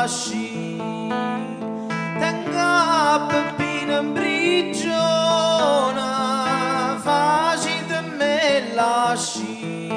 lasci, tenga bambina in prigione, facile me lasci.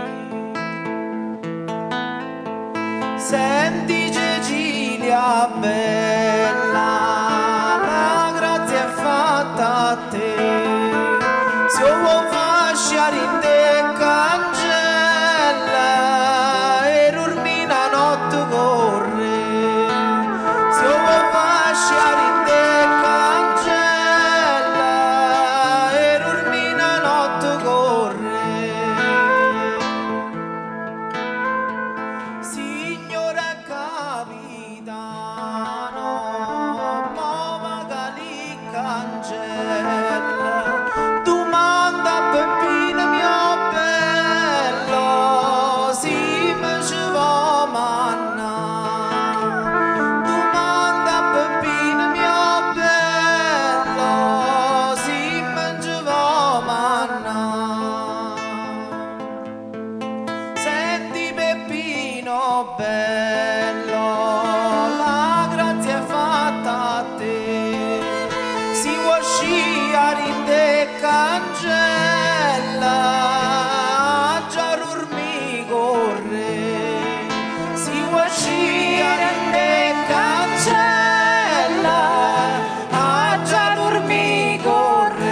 Senti Cecilia bella, la grazia è fatta a te, se vuoi fasciare in te cancella e dormina notte corre, se vuoi fasciare in te cancella e dormina notte corre. Signora capitano, muova che cancella, tu manda Peppino mio bello, si me ci va manna, tu manda Peppino mio bello, si me ci va manna. Senti Peppino bello, la grazia è fatta a te, si vuoi sciare in te cancella, già dormi corre, si vuoi sciare in te cancella, già dormi corre.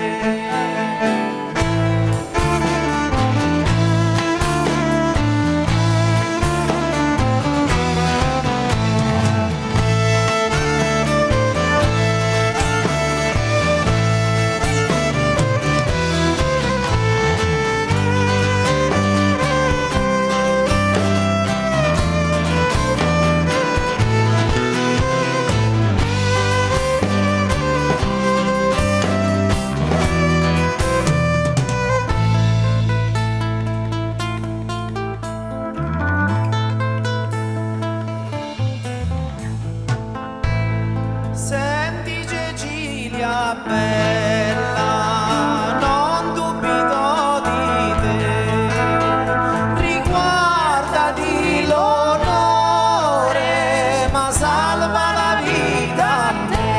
Senti Cecilia bella, non dubito di te, riguardati l'onore, ma salva la vita a te,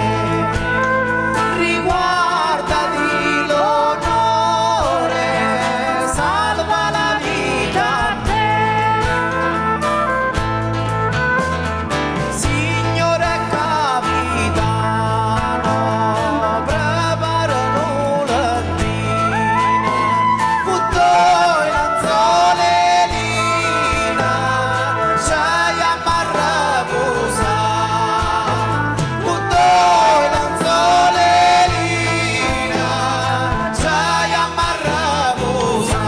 riguardati l'onore, salva la vita a te. Signore capitano, preparano l'attino, buttoi lanzole lina, c'hai ammarra posa, buttoi lanzole lina, c'hai ammarra posa.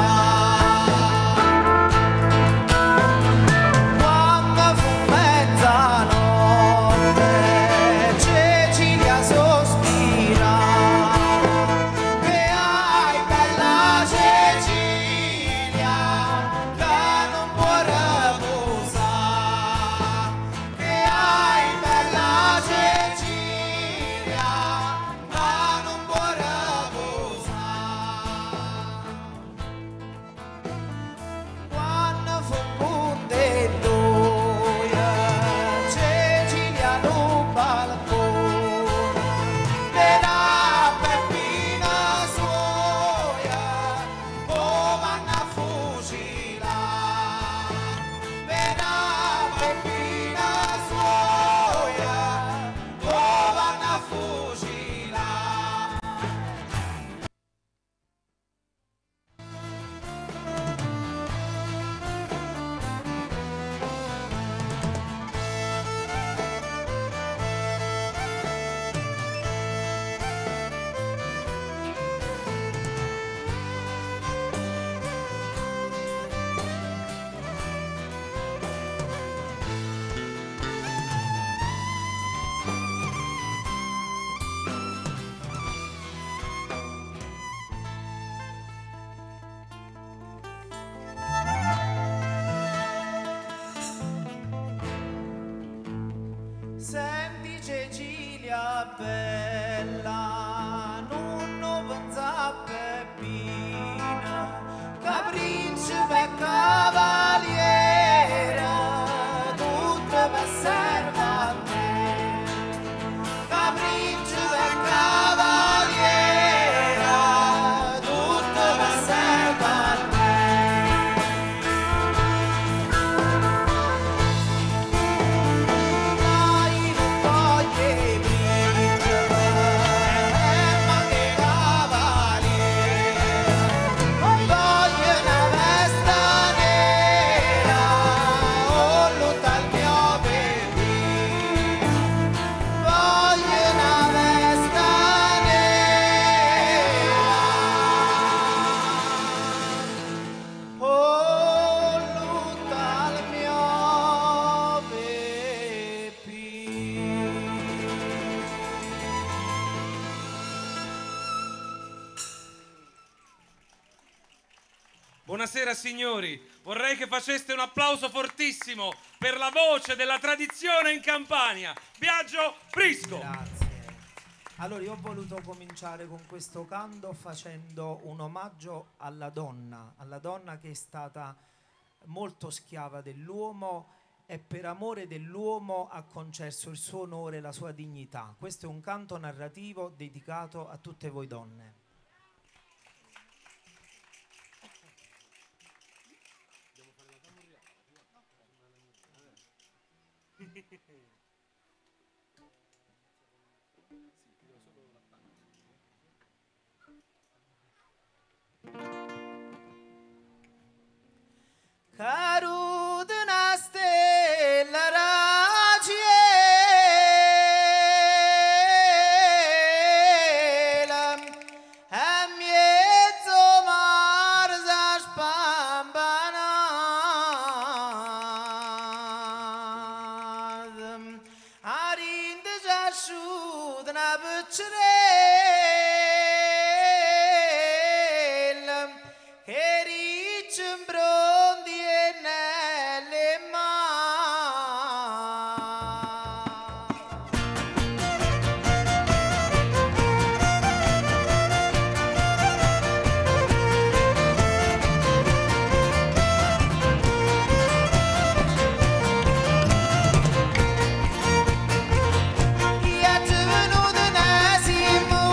Quando fu mezzanotte, Cecilia sospira, che hai bella Cecilia, che non può riposare, che hai bella Cecilia, che non può riposare. Quando fu puntelloia, Cecilia no balcone, era Peppina suoia, come a fucilare, era Peppina suoia, come a fucilare. Senti Cecilia bella, non pensa a Peppina, che principe e cavaliere, tutte per sempre. Buonasera signori, vorrei che faceste un applauso fortissimo per la voce della tradizione in Campania, Biagio Prisco. Grazie. Allora io ho voluto cominciare con questo canto facendo un omaggio alla donna che è stata molto schiava dell'uomo e per amore dell'uomo ha concesso il suo onore e la sua dignità. Questo è un canto narrativo dedicato a tutte voi donne. Caru de una stella raciela a mezzo mar zaspambanad arinde jasciud na beccerella che ricembrondi e nelle mani.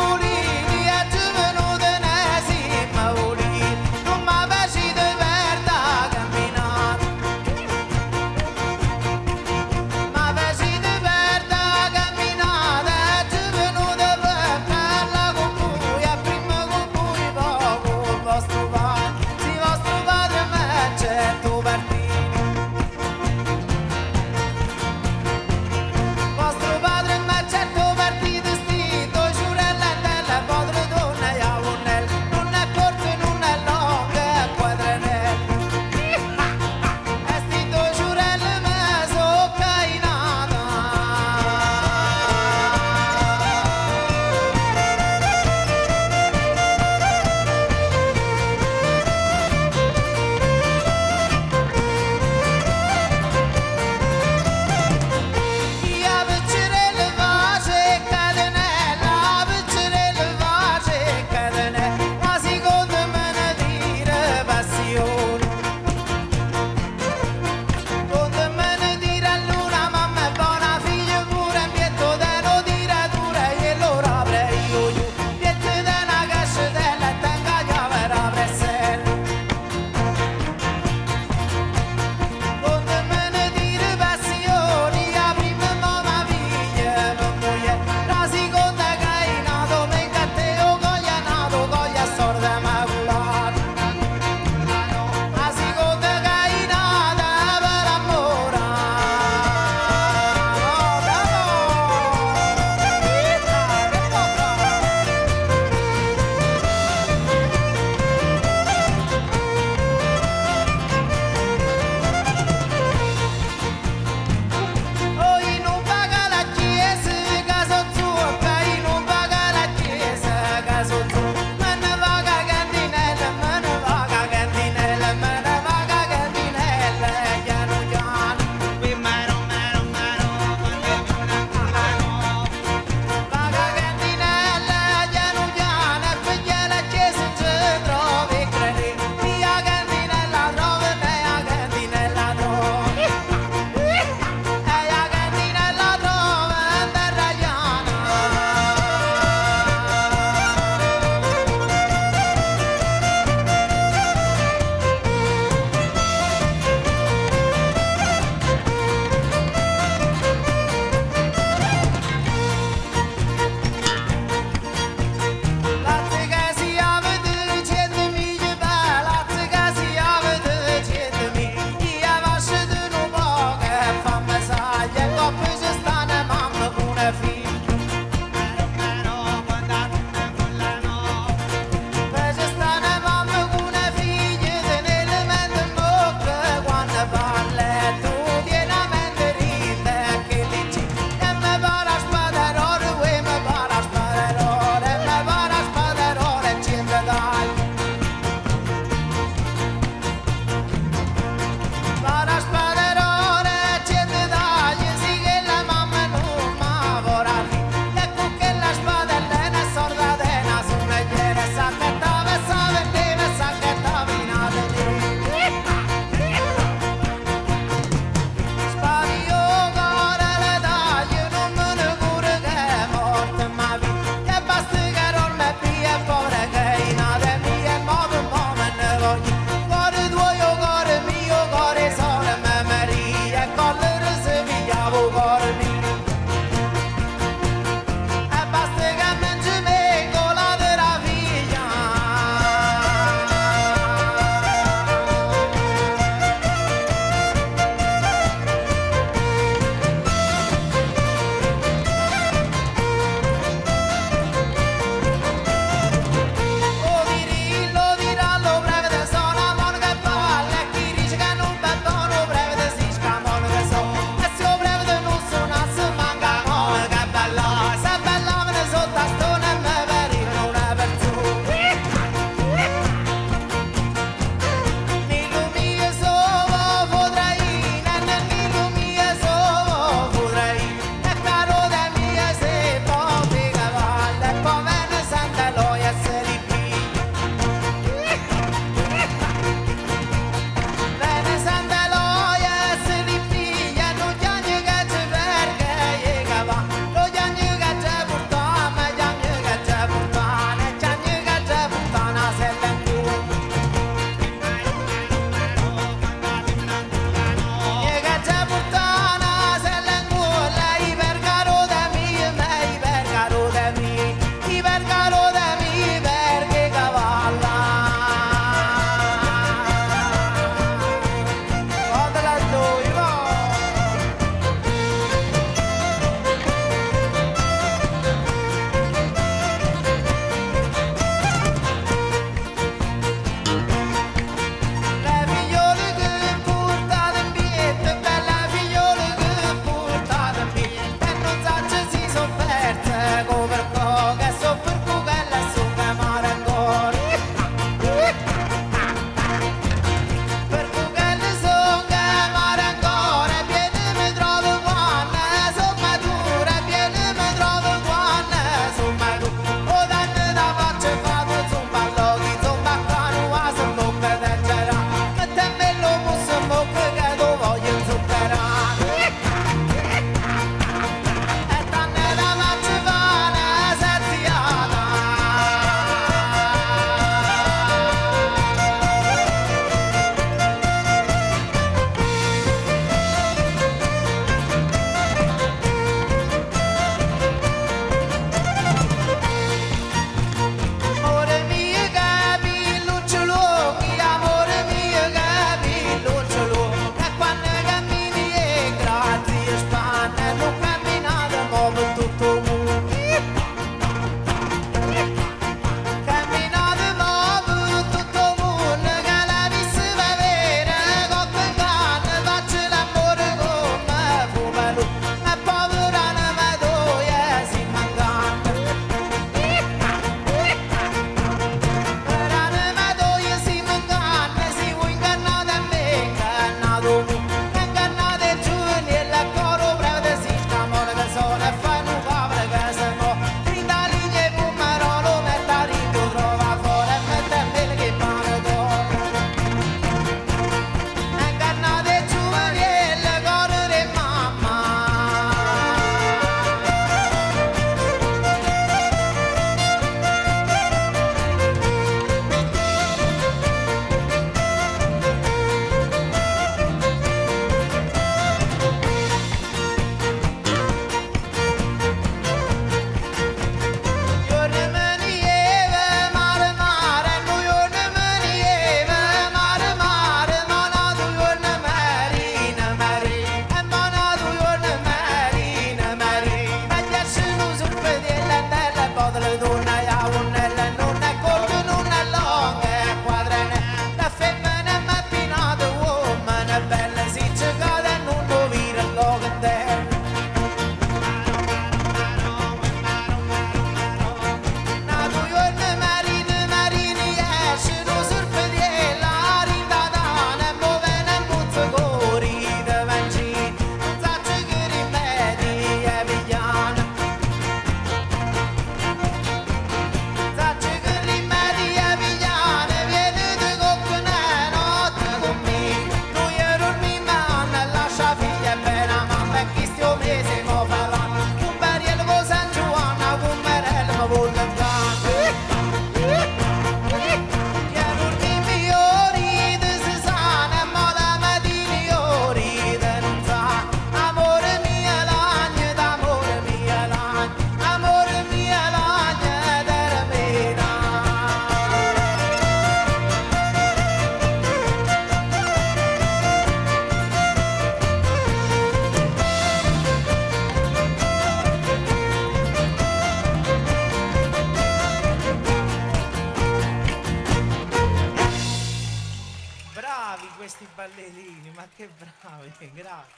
bravi, grazie.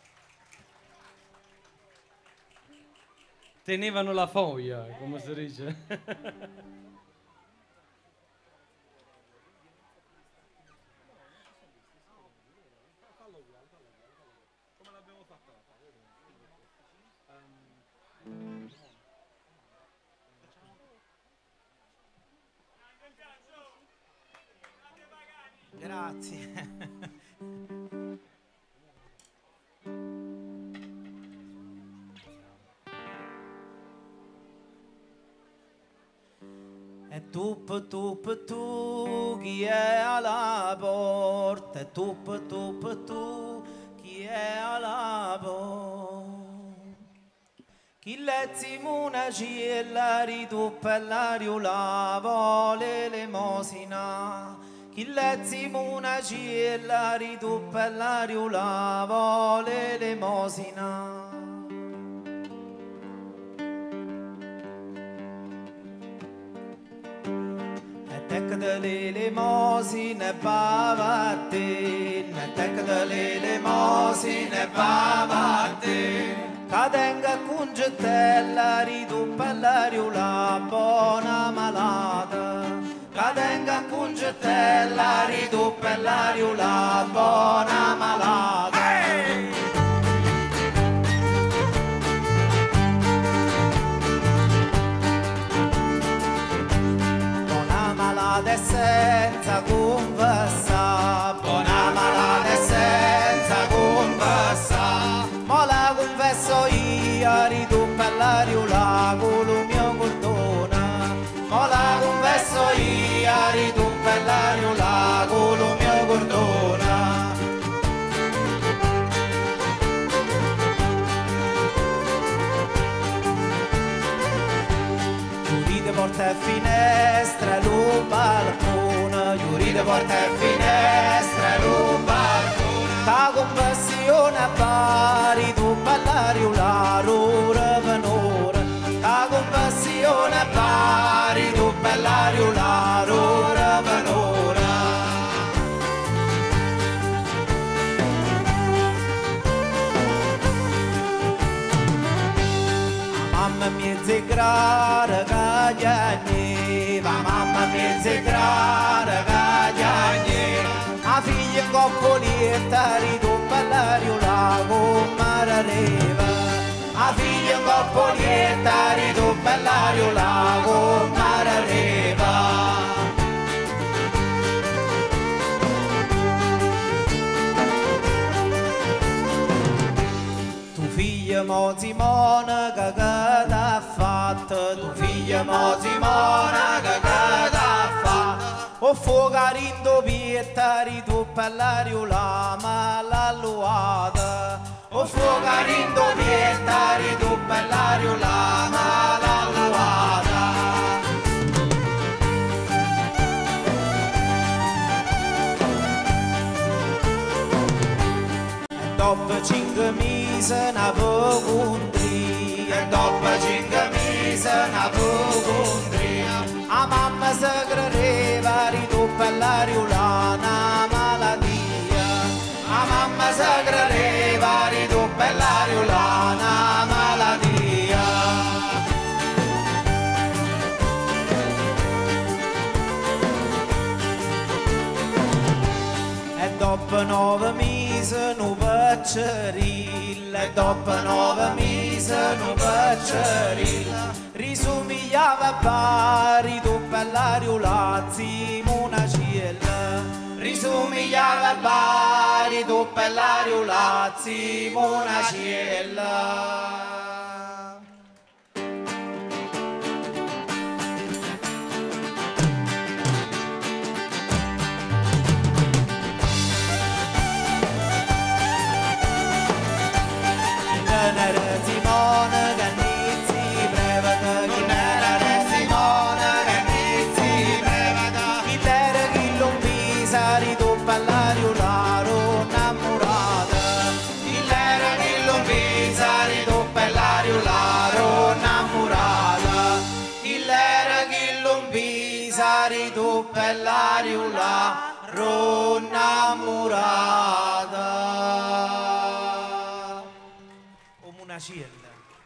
Tenevano la foglia, come si dice. Grazie. E tu, chi è alla porta? E tu, chi è alla porta? Chi lezzi monaci e la rituppa e la riula vole l'emosina. Chi lezzi monaci e la rituppa e la riula vole l'emosina. Tec de l'elemosine bavatte, tec de l'elemosine bavatte. Cadenga congetella, rituppa la riula, buona malata. Cadenga congetella, rituppa la riula, buona malata. E senza confessa, buona malata e senza confessa, ma la confesso io, rituppa la riula con lo mio cordone, ma la confesso io, rituppa la riula con lo mio cordone. Porta e finestra, lo balcone, giurite porta e finestra, lo balcone. Ta compassione a pari, tu ballari la rura venore. Ta compassione a pari, tu ballari la rura venore. Mamma mia zegrare cagliani, mamma mia zegrare cagliani. A figlia in coppolietta rituppa la riula con marareva. A figlia in coppolietta rituppa la riula con marareva. Mo Simona che t'ha fatto, tu figlia mo Simona che t'ha fatto. O fuoco in doppietta, rituppa la riula ma l'ha luata. O fuoco in doppietta, rituppa la riula ma l'ha luata. Dopo 5 mesi n'avevo contri, e dopo 5 mesi n'avevo contri. A mamma si credeva, rituppa la riula una malattia. A mamma si credeva, rituppa la riula una malattia. E dopo 9 mesi non paccerilla, e dopo 9 mesi non paccerilla. Risumigliava a pari, tuppa la riula, Simona ciella. Risumigliava a pari, tuppa la riula, Simona ciella. Simone Cannizzi prevata, non era Simone Cannizzi prevata. Chi era chi non pisa, rituppa la riula, innamorata. Chi era chi non pisa, rituppa la riula, innamorata. Chi era chi non pisa, rituppa la riula, innamorata. una CIL.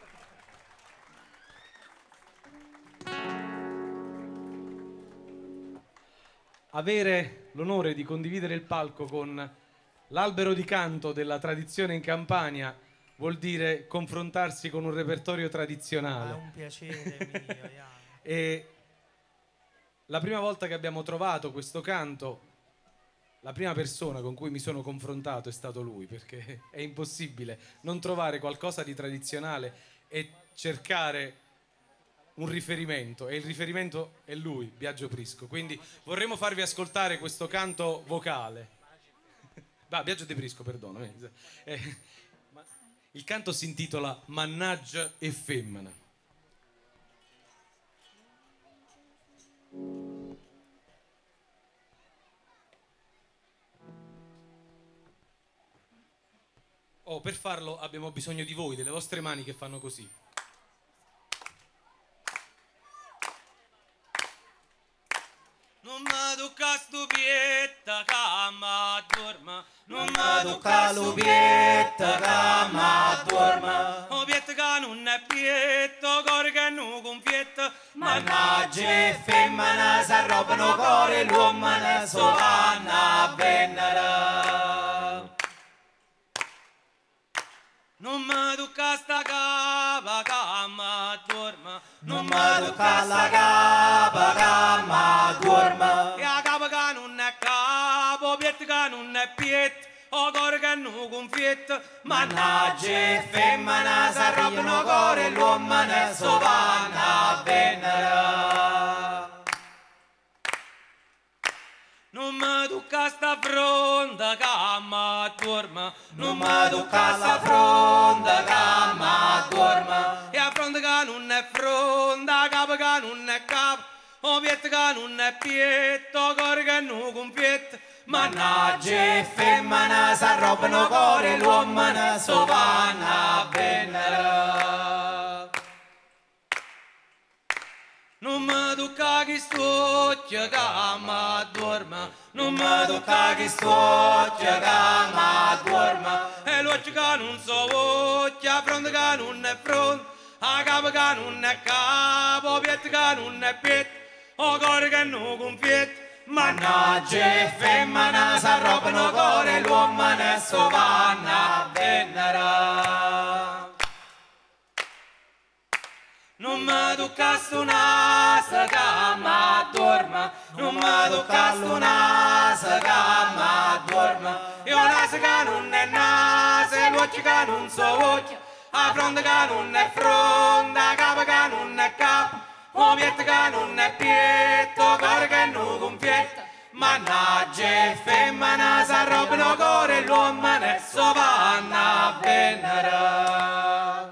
Avere l'onore di condividere il palco con l'albero di canto della tradizione in Campania vuol dire confrontarsi con un repertorio tradizionale. È un piacere mio, Ian. E la prima volta che abbiamo trovato questo canto, la prima persona con cui mi sono confrontato è stato lui, perché è impossibile non trovare qualcosa di tradizionale e cercare un riferimento, e il riferimento è lui, Biagio Prisco. Quindi vorremmo farvi ascoltare questo canto vocale. Biagio De Prisco, perdono. Il canto si intitola Mannaggia e femmina. Oh, per farlo abbiamo bisogno di voi, delle vostre mani che fanno così. Non mi tocca stupietta che mi dorma, non mi tocca stupietta che mi dorma. O pietta che non è pietto, cuore che non confietta. Mannaggia e femmina si arrobano cuore, l'uomo ne so vanno a vendere. Non mi tocca sta capa che mi dorma, Non mi tocca la capa che mi dorma. e la capa che non è capo, pietta che non è pietto, o cuore che non confietta. Mannaggia e femmina si arrobano cuore, l'uomo ne so vanno a vendere. Non mi tocca sta fronda che mi dorma, Non mi tocca la fronda che mi dorma. e la fronda che non è fronda, capo che non è capo, o pietto che non è pietto, cuore che non confietta. Mannaggia e femmina si arrobano cuore, l'uomo ne so vanno a vendere. Non mi tocca chi stucchia che mi dorma, Non mi tocca chi stucchia che mi dorma. e l'occhio che non so occhio, la fronte che non è fronte, la capa che non è capo, pietto che non è pietto, o cuore che non confietta. Mannaggia e femmina si arrobano cuore, l'uomo ne so vanno a vendere. Non mi tocca sto naso che mi dorma, Non mi tocca sto naso che mi dorma. e un naso che non è naso, e l'occhio che non so occhio, la fronte che non è fronte, la capa che non è capo, o pietto che non è pietto, cuore che non confietta. Mannaggia e femmina si arrobano cuore, l'uomo ne so vanno a vendere.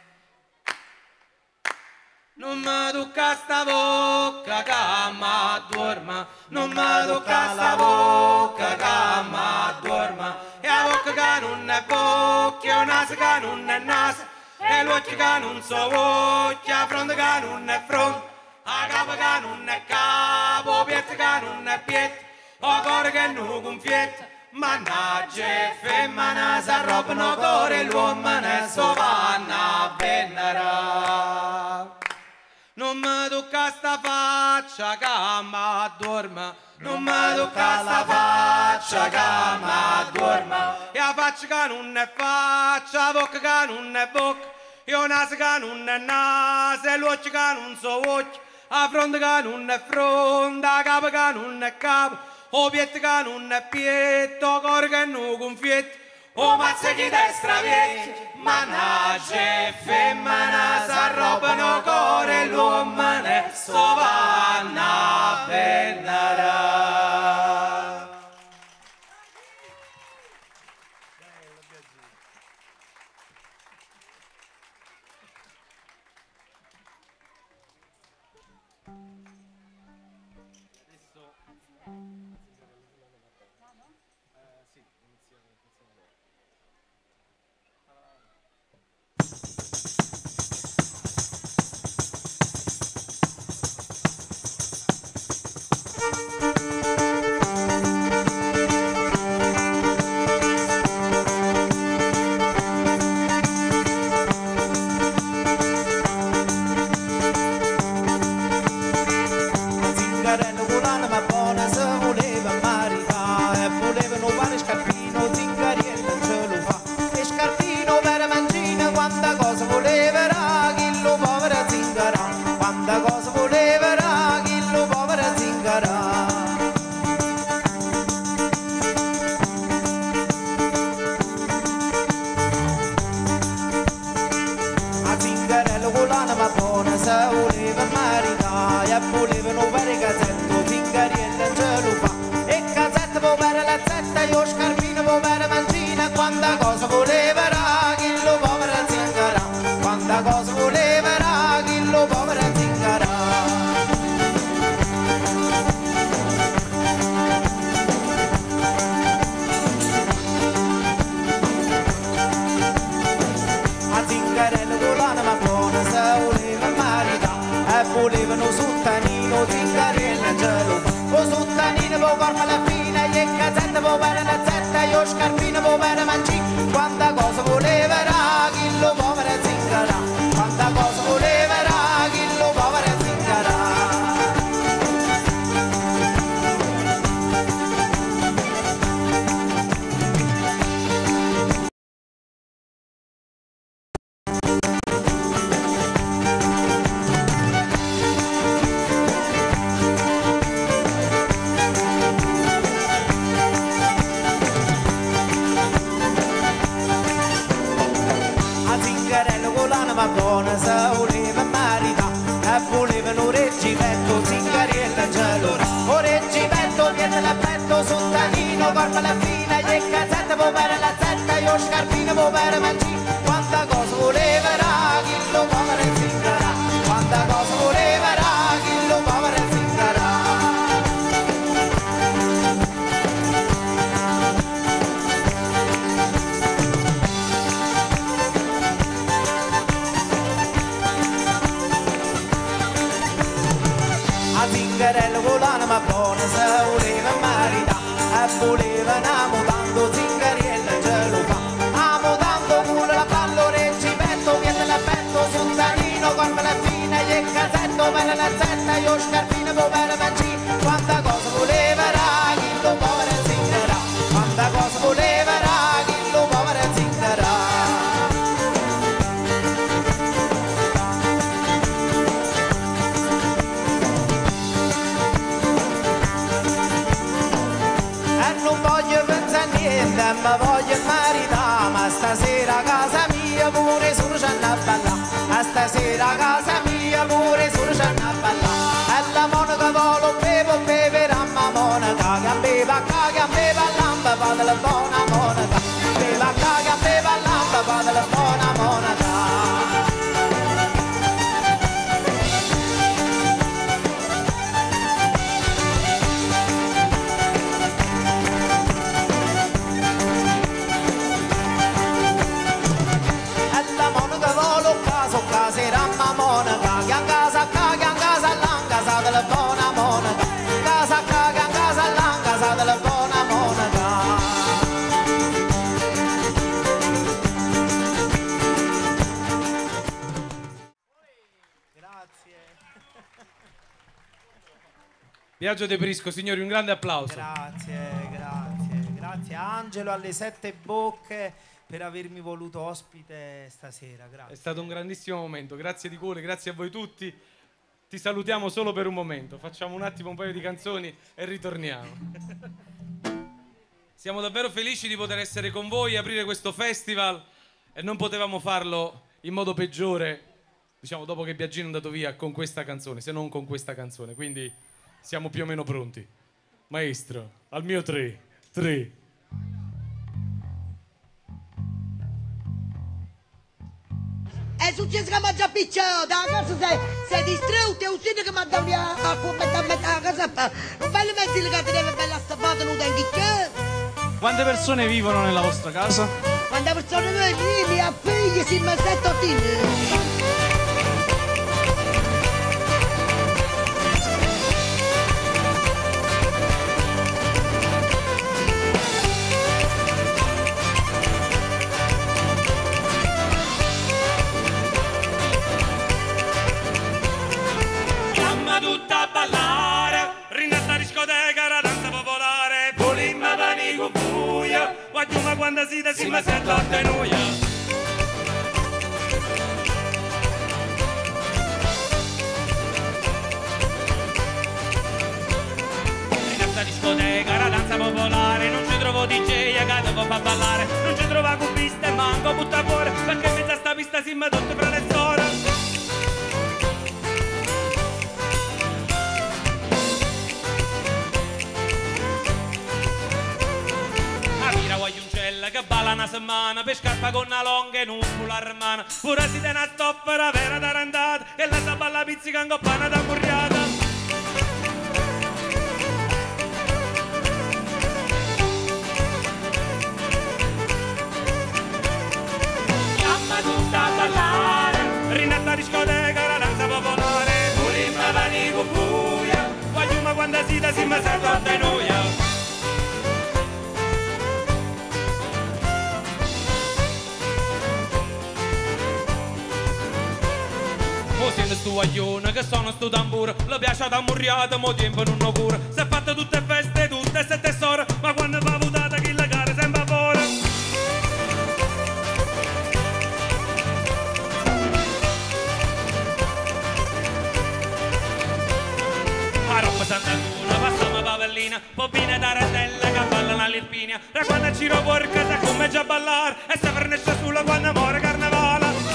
Non mi tocca sta bocca che mi dorma, Non mi tocca la bocca che mi dorma. e la bocca che non è bocca, e un naso che non è naso, e l'occhio che non so occhio, la fronte che non è fronte, la capa che non è capo, pietto che non è pietto, o cuore che non confietta. Mannaggia e femmina si arrobano cuore, l'uomo ne so vanno a vendere. Non mi tocca sta faccia che mi dorma, Non mi tocca la faccia che mi dorma. e la faccia che non è faccia, la bocca che non è bocca, e un naso che non è naso, e l'occhio che non so occhio, la fronte che non è fronte, la capa che non è capo, o pietto che non è pietto, cuore che non confietta. O mazzichi destra vecchi, mannaggia e femmina si arrobano cuore, l'uomo ne so vanno a vendere. quanta cosa voleva chi lo povera zingara, quanta cosa voleva chi lo povera zingara. A zingarello con l'anima buona se voleva maritare e volevano fare casetto, zingariella in cielo fa e casetto può fare la zetta, io scarpino può fare mancina, quanta cosa voleva chi lo povera zingara, quanta cosa voleva chi lo povera zingara. A zingarello con l'anima buona se voleva maritare e volevano sottanino, zingariella in cielo o sottanino può farmi la fine e casetto può fare la zetta, io scarpino può fare mancina, quanta cosa voleva chi lo povera zingara, quanta cosa voleva chi lo povera zingara. Ma buona se voleva marita e volevano reggimento, zingariella in cielo o reggimento, viene l'appetto sottanino, corpa la fina e cazzetta può fare la zetta, io scarpino può fare mancino, quanta cosa voleva chi lo povera zingara, quanta cosa voleva chi lo povera zingara. A zingarello con l'anima buona se voleva marita e voleva namutando, zingariella in cielo fa amutando con la pallo reggimento, viene l'appetto sottanino, corpa la fina e casetto per la zetta, io scarpino può fare mancino, quanta cosa voleva chi lo povera zingara, quanta cosa voleva chi lo povera zingara. Non voglio pensare a niente, ma voglio maritare, ma stasera a casa mia pure solo c'è una balla, ma stasera a casa mia pure solo c'è una balla, e la monaca volo bevo bevere a ma monaca, che beva che beva l'amba, fa della buona monaca, beva che beva l'amba, fa della buona monaca. Sera ma monaca, che a casa l'anga, sa della buona monaca, casa l'anga, sa della buona monaca. Grazie. Biagio De Prisco, signori, un grande applauso. Grazie Angelo alle Sette Bocche per avermi voluto ospite stasera, grazie. È stato un grandissimo momento, grazie di cuore, grazie a voi tutti. Ti salutiamo solo per un momento, facciamo un attimo un paio di canzoni e ritorniamo. Siamo davvero felici di poter essere con voi e aprire questo festival e non potevamo farlo in modo peggiore, diciamo, dopo che Biagino è andato via, con questa canzone, se non con questa canzone, quindi siamo più o meno pronti. Maestro, al mio 3. È successo che mi ha già picciato, a casa sei distrutto, è uscito che mi ha dato a metà casa, non bello mezzo il gatto deve bella stappata, non tengo che. Quante persone vivono nella vostra casa? Quante persone vivono, mia figlia, si mi sette ottini. Tutta a ballare, rinata discoteca, la danza popolare, polimma mani con buia, guagliuma quando si mi sento a tenuia. a ballare, non ci trova cubista e manco butta fuori, perché in mezzo a sta pista siamo tutti fra le zone. Che balla una settimana per scarpa con una longa e non la armana, pure si tiene a stoppare vera tarantata e la sa balla pizzica in coppana da murriata. Chiama tutta a ballare, rinata discoteca, la danza popolare, pulimma vani con buia, guagliuma quando si da si mi serve da noia. Siete stu guaglione che sono stu tamburo, le piace da murriata, mo tempo non ho cura. Si è fatte tutte feste, tutte sette sore, ma quando fa votata chi la gara sempre fuori. A Roma Sant'Antuna, passiamo a Pavellina, Poppina Tarantella che ballano all'Irpinia. Da quando ci fuori casa come già ballare, e se fernesce sulla quando muore carnevale.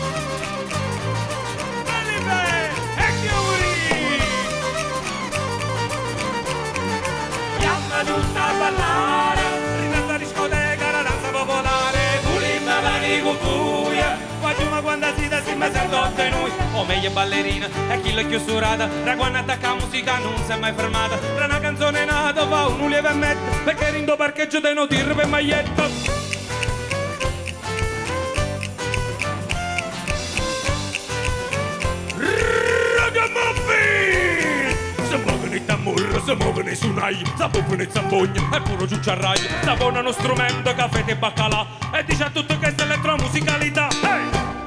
Tutta a ballare, rinata discoteca, la danza popolare, pulimma vani con buia, guagliuma quando si da si mette a noi, o meglio ballerina, e chi l'è chiusurata, da quando attacca musica non si è mai fermata, tra una canzone nata fa un lieve e mette, perché rindo parcheggio dei no tir per maglietta. Si muovono i sunai, si muovono i zampogni e puro giucciarraio, si buonano strumento, caffè e baccalà e dice a tutto che è elettromusicalità. Hey!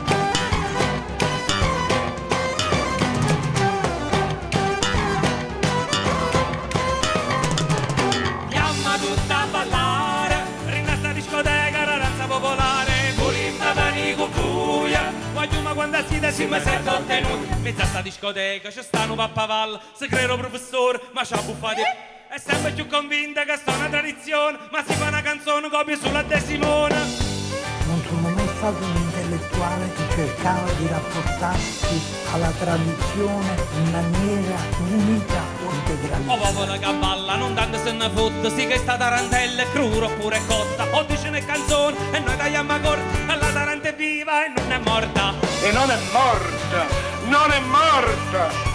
Chiama tutta a ballare, rinasta discoteca, la danza popolare, pulimma vani con buia, guagliuma quando si mi sento ottenuti. Mezza sta discoteca, c'è stanno pappavalla, se credo professore, ma c'ha buffati. È sempre più convinta che sta una tradizione, ma si fa una canzone copia sulla De Simone. Non sono mai stato un intellettuale che cercava di rapportarsi alla tradizione in maniera unica o integralista. O popolo che balla, non tanto se ne fotte, sì che sta tarantella è crura oppure è cotta, o dice una canzone e noi tagliamo corta, e la taranta è viva e non è morta. E non è morta, non è morta!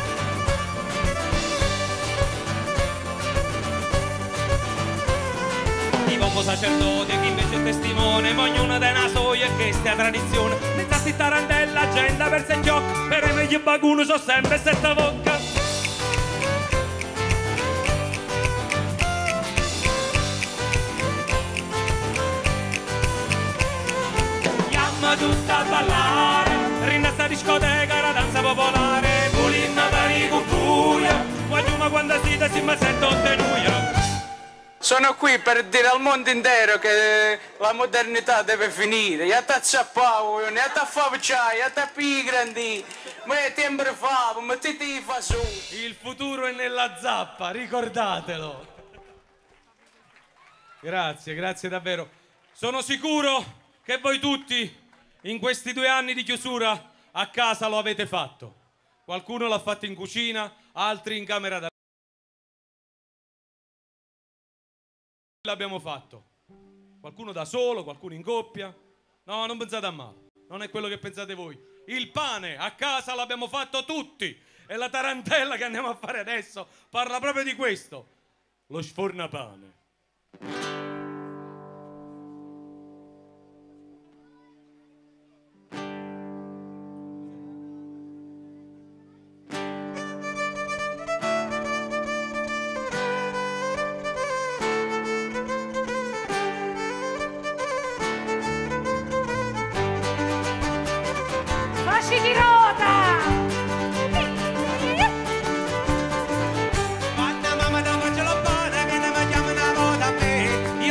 Di poco sacerdote, chi invece è testimone, ma ognuno dei nasoia e che stia tradizione. Mentre sti tarantella, gente persa in gioco, per i meglio baguno so sempre setta vocca. Chiama tutta a ballare, rinda sta discoteca, la danza popolare, pulimma vani con buia, guagliuma quando si mi sento ottenuia. Sono qui per dire al mondo intero che la modernità deve finire. Ya ta ciappao, ya ta fabciai, ya ta pigrandi. Ma è tempo fa, mettete i fasù. Il futuro è nella zappa, ricordatelo. Grazie, grazie davvero. Sono sicuro che voi tutti in questi 2 anni di chiusura a casa lo avete fatto. Qualcuno l'ha fatto in cucina, altri in camera da l'abbiamo fatto. Qualcuno da solo, qualcuno in coppia. No, non pensate a male. Non è quello che pensate voi. Il pane a casa l'abbiamo fatto tutti. E la tarantella che andiamo a fare adesso parla proprio di questo. Lo sfornapane. Di rota! Quando mamma da mangiare la buona, che ne mangiamo una volta a me.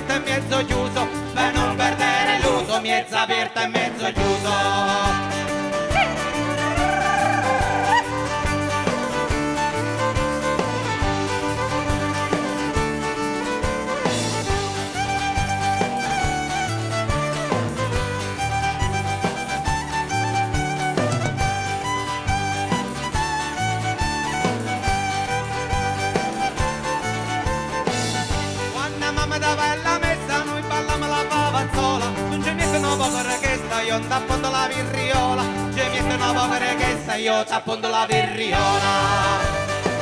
aperto e mezzo chiuso, per non perdere l'uso, mezzo aperto e mezzo chiuso. Io tappondo la virriola, ci metto una poca richiesta, io tappondo la virriola.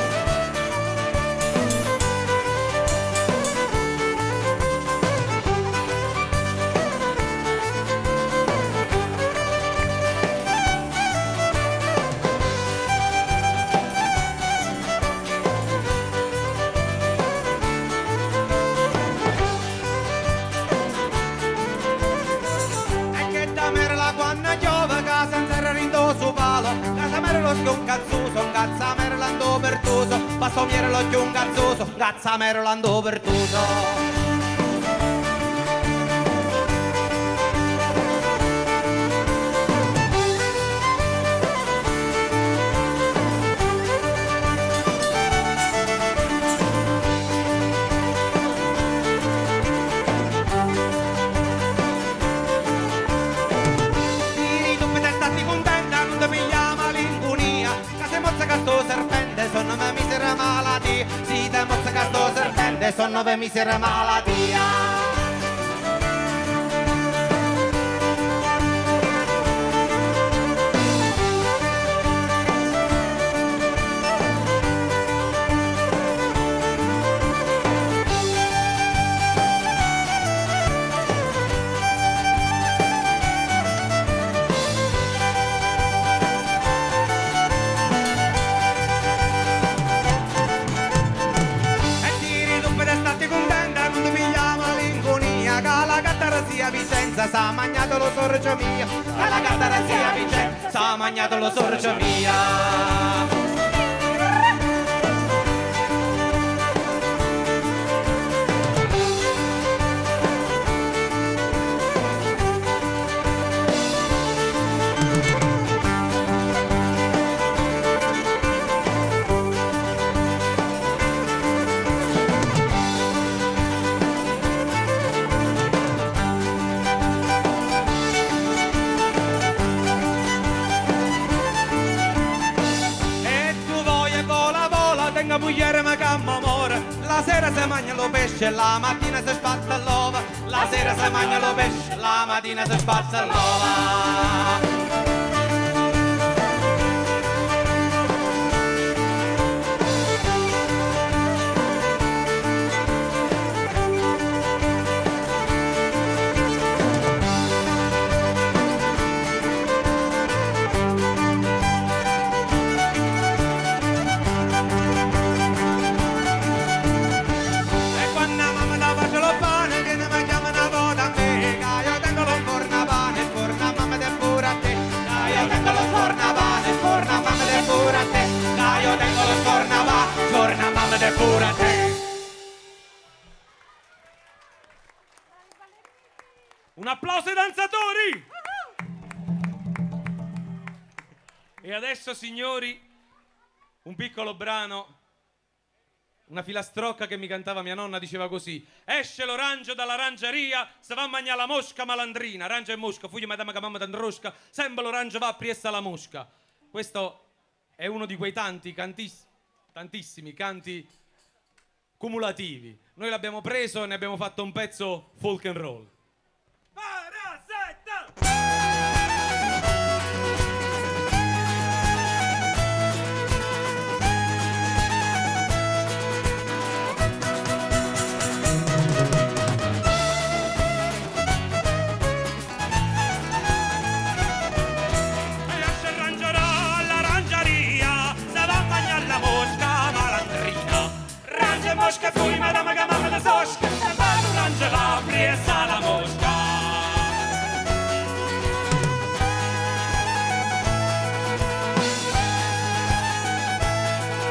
Un cazzuso, un cazzamero l'ando pertuso, pastomiere l'occhio un cazzuso, un cazzamero l'ando pertuso. Sono per misera malatia. S'ha mangiato lo sorcio mio, alla gatta zia Vicenza, s'ha mangiato lo sorcio mio. Mugliere ma camma amore, la sera si mangia lo pesce, la mattina si spazza l'ova, la sera si mangia lo pesce, la mattina si spazza l'ova. Pure a te. Un applauso ai danzatori! E adesso, signori, un piccolo brano, una filastrocca che mi cantava mia nonna, diceva così: esce l'orange dall'arangeria, se va a mangiare la mosca malandrina, arancia e mosca, fugli madama che mamma t'androsca, sempre l'orange va a priessa la mosca. Questo è uno di quei tantissimi canti cumulativi. Noi l'abbiamo preso e ne abbiamo fatto un pezzo folk and roll. Mosca fui, madama che mamma da sosca, se va l'orange va presa la mosca.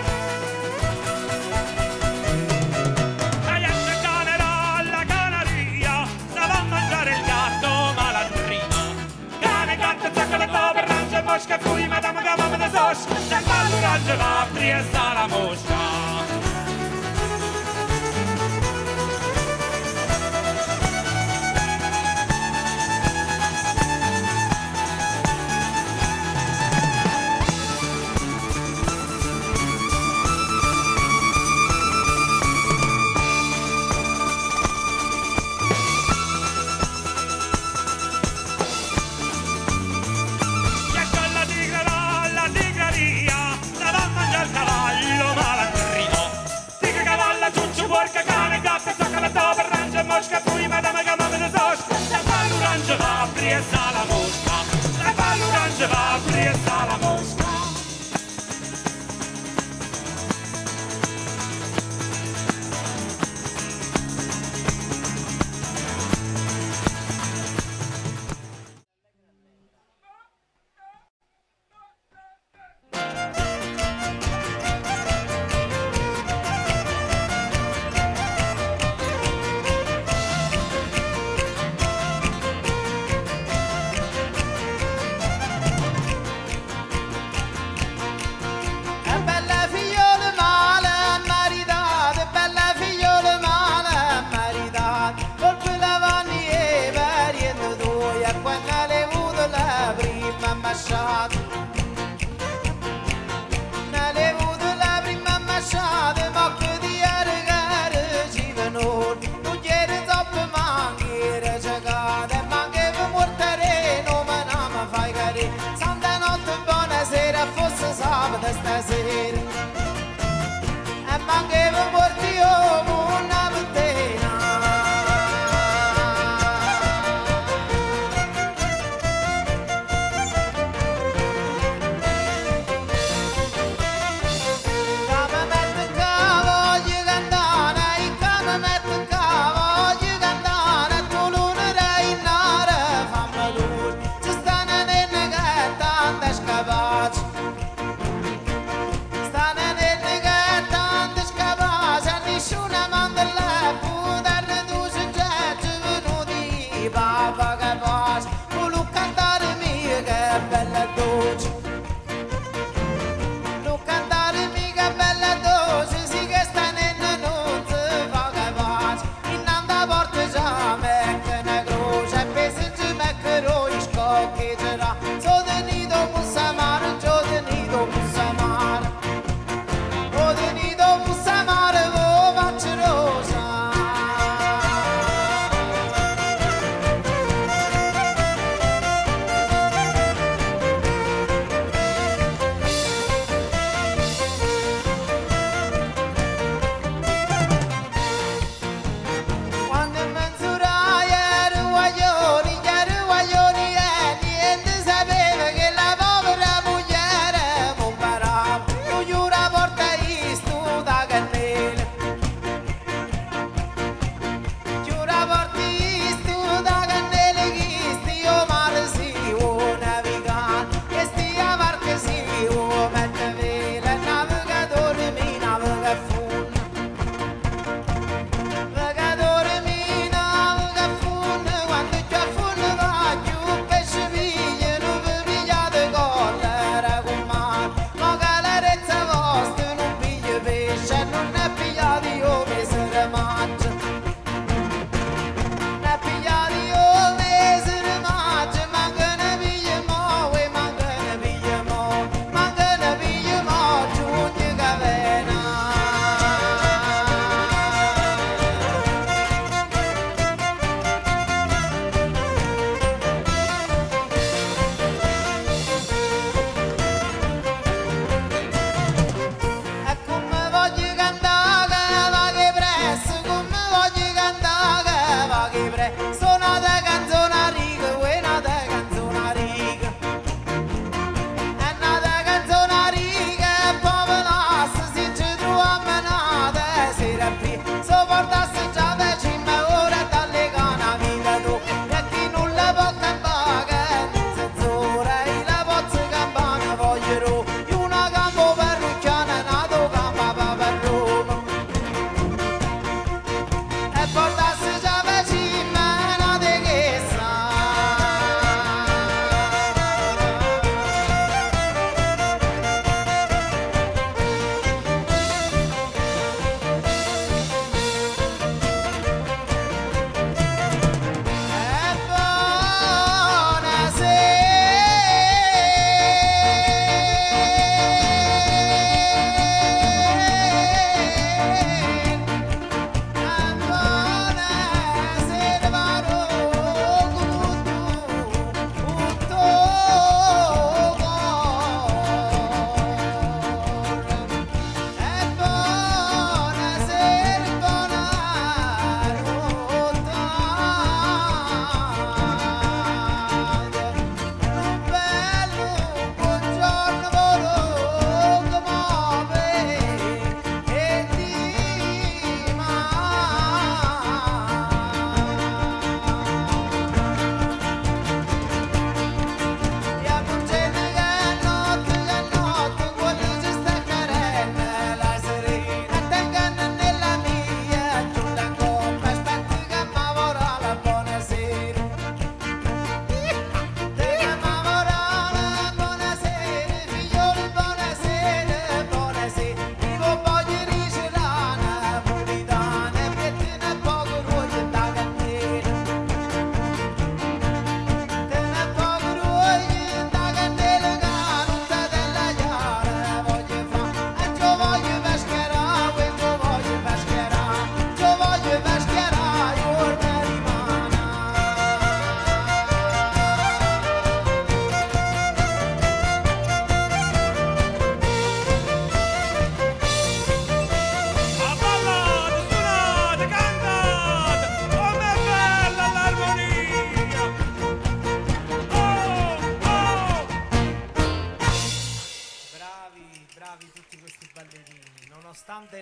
E esce canera alla canaria, sosca, fui madame gavame da sosca, se ballo range la priesa la mosca.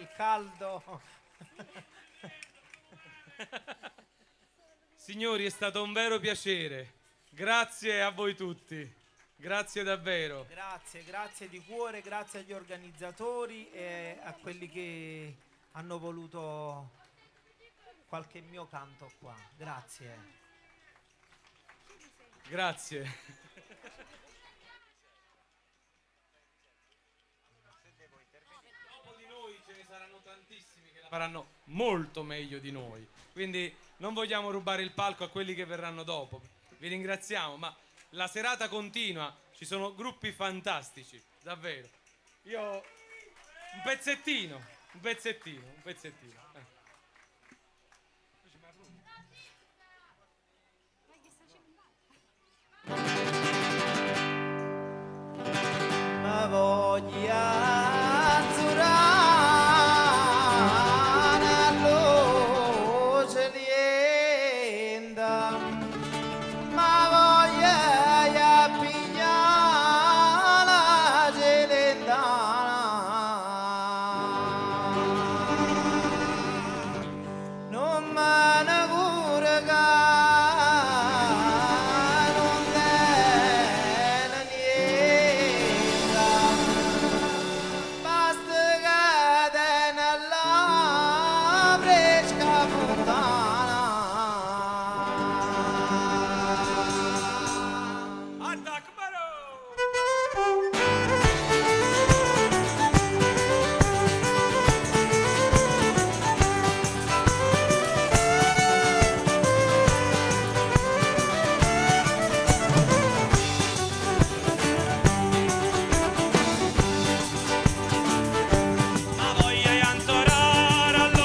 il caldo. Signori, è stato un vero piacere. Grazie a voi tutti. Grazie davvero. Grazie di cuore, grazie agli organizzatori e a quelli che hanno voluto qualche mio canto qua. Grazie. Grazie. Dopo di noi ce ne saranno tantissimi che la faranno molto meglio di noi. Quindi non vogliamo rubare il palco a quelli che verranno dopo. Vi ringraziamo, ma la serata continua, ci sono gruppi fantastici, davvero. Io un pezzettino. Ma voglia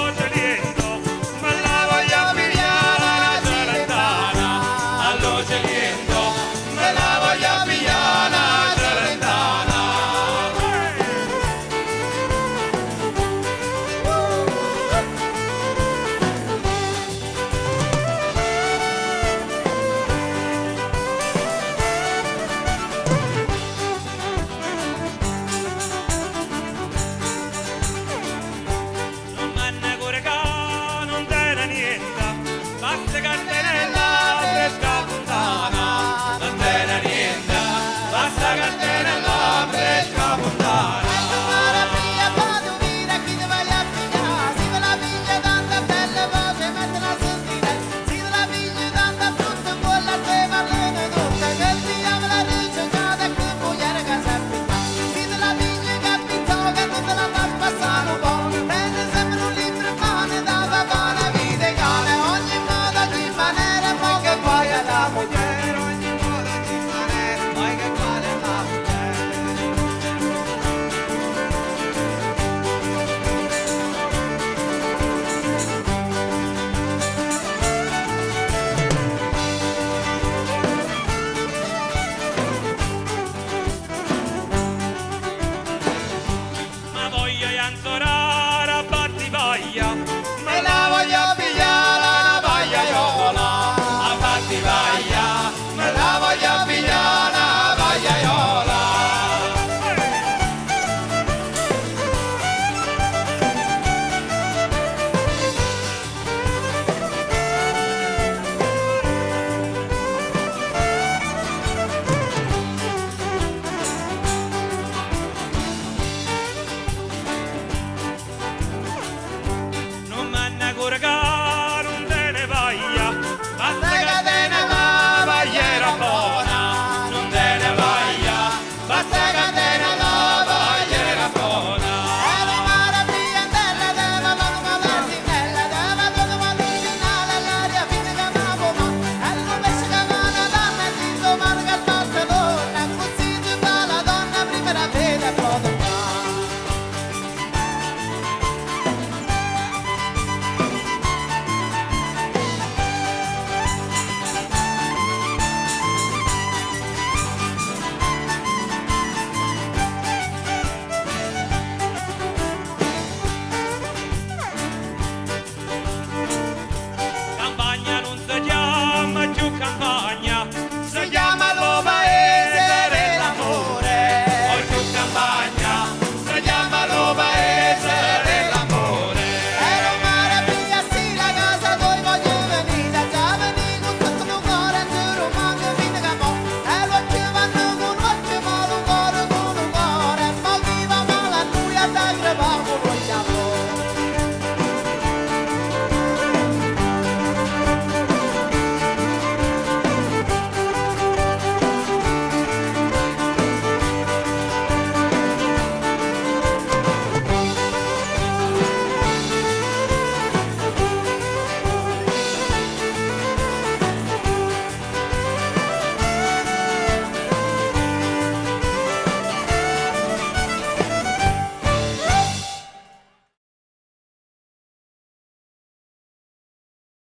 Celliendo